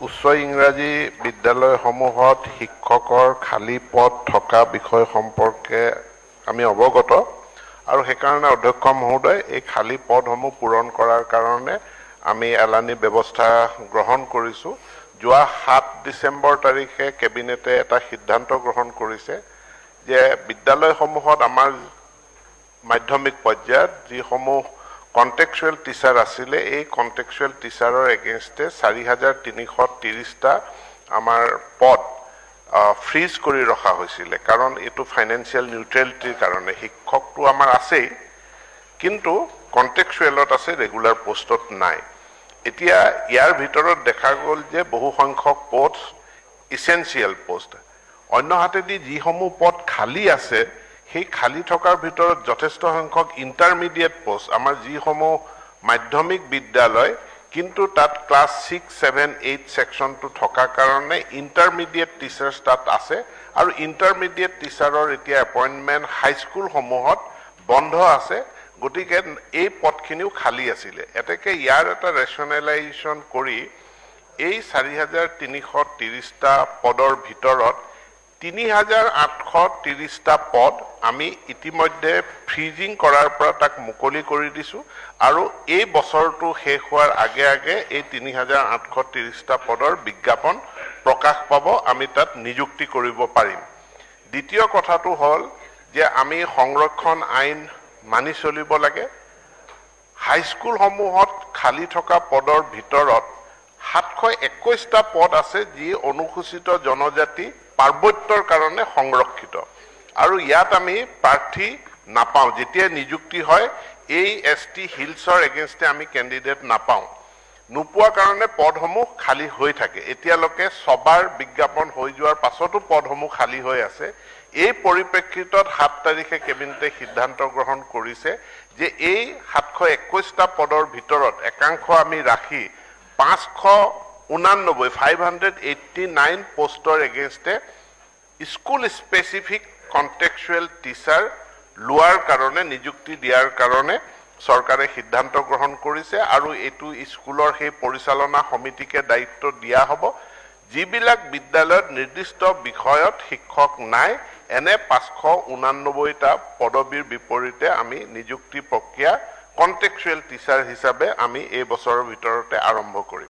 উচ্চ ইংৰাজী বিদ্যালয়সমূহত শিক্ষকৰ খালী পদ থকা বিষয় সম্পৰ্কে আমি অৱগত আৰু সেইকাৰণে অধ্যক্ষ মহোদয় এই খালী পদসমূহ পূৰণ কৰাৰ কাৰণে আমি এলানি ব্যৱস্থা গ্ৰহণ কৰিছো যোৱা 7 ডিসেম্বৰ তাৰিখে কেবিনেটে এটা সিদ্ধান্ত গ্ৰহণ কৰিছে যে বিদ্যালয়সমূহত আমাৰ মাধ্যমিক পৰ্যায়ত যিসমূহ কন্টেক্সুৱেল টিচাৰ আছিলে এই কন্টেক্সুৱেল টিচাৰৰ এগেইনষ্টে 4330টা আমাৰ পদ ফ্ৰিজ কৰি ৰখা হৈছিল কাৰণ এটো ফাইনান্সিয়াল নিউট্ৰেলিটিৰ কাৰণে শিক্ষকটো আমাৰ আছেই কিন্তু কন্টেক্সুৱেলত আছে ৰেগুলাৰ পোষ্টত নাই এতিয়া ইয়াৰ ভিতৰত দেখা গ'ল যে বহু সংখ্যক পদ ইসেনশিয়াল পোষ্ট অন্য হাতেদি যিসমূহ পদ খালী আছে সেই খালী থকাৰ ভিতৰত যথেষ্ট সংখ্যক ইন্টাৰমিডিয়েট পোষ্ট আমাৰ যিসমূহ মাধ্যমিক বিদ্যালয় কিন্তু তাত ক্লাস 6 7 8 সেকশনটো থকা কাৰণে ইন্টাৰমিডিয়েট টিচাৰ্ছ তাত আছে আৰু ইন্টাৰমিডিয়েট টিচাৰৰ এতিয়া এপইন্টমেন্ট হাই স্কুল সমূহত বন্ধ আছে গতিকে এই পদখিনিও খালী আছিল এতেকে ইয়াৰ এটা ৰেশনালাইজেশন কৰি এই 4330টা পদৰ ভিতৰত 3830টা পদ আমি ইতিমধ্যে ফ্ৰিজিং কৰাৰ পৰা তাক মুকলি কৰি দিছো আৰু এই বছৰটো শেষ হোৱাৰ আগে আগে এই 3830টা পদৰ বিজ্ঞাপন প্ৰকাশ পাব আমি তাত নিযুক্তি কৰিব পাৰিম দ্বিতীয় কথাটো হল যে আমি সংৰক্ষণ আইন মানি চলিব লাগে হাই স্কুল সমূহত খালী থকা পদৰ ভিতৰত 721টা পদ আছে যি অনুসূচিত জনজাতি পাৰ্বত্যৰ কাৰণে সংৰক্ষিত আৰু ইয়াত আমি প্ৰাৰ্থী নাপাও যেতিয়া নিযুক্তি হয় এই এসটি হিলছৰ এগেইনষ্টে আমি ক্যান্ডিডেট নাপাও নোপোৱা কাৰণে পদসমূহ খালী হৈ থাকে এতিয়ালৈকে সবাৰ বিজ্ঞাপন হৈ যোৱাৰ পাছতো পদসমূহ খালী হৈ আছে এই পৰিপ্ৰেক্ষিতত 7 তাৰিখে কেবিনেটে সিদ্ধান্ত গ্ৰহণ কৰিছে যে এই 721টা পদৰ ভিতৰত একাংশ আমি ৰাখি 589 পোষ্টৰ এগেইনষ্টে স্কুল স্পেসিফিক কন্টেক্সুৱেল টিচাৰ লোৱাৰ কাৰণে নিযুক্তি দিয়াৰ কাৰণে চৰকাৰে সিদ্ধান্ত গ্ৰহণ কৰিছে আৰু এটো স্কুলৰ সেই পৰিচালনা সমিতিকে দায়িত্ব দিয়া হ'ব যিবিলাক বিদ্যালয়ত নিৰ্দিষ্ট বিষয়ত শিক্ষক নাই এনে 589টা পদবীৰ বিপৰীতে আমি নিযুক্তি প্ৰক্ৰিয়া কন্টেক্সুৱেল টিচাৰ হিচাপে আমি এই বছৰৰ ভিতৰতে আৰম্ভ কৰিম